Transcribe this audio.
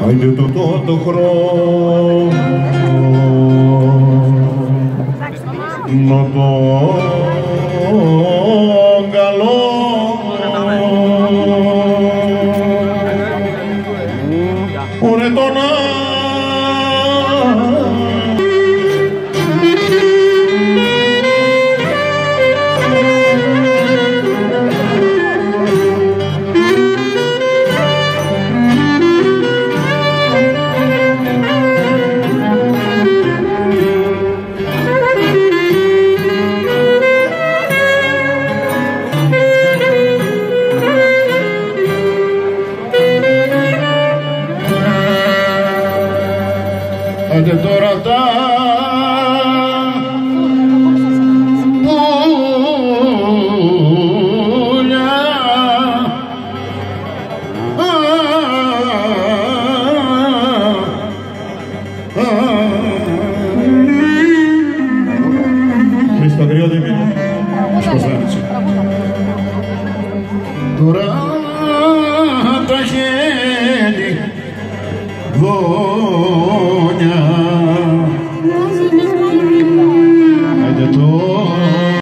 Άιντε το χρόνο να τον καλό ωρε τον άντε τώρα τα πουλιά Χρήστο Αγριώδη Σκοστάνηση τώρα τα χέρι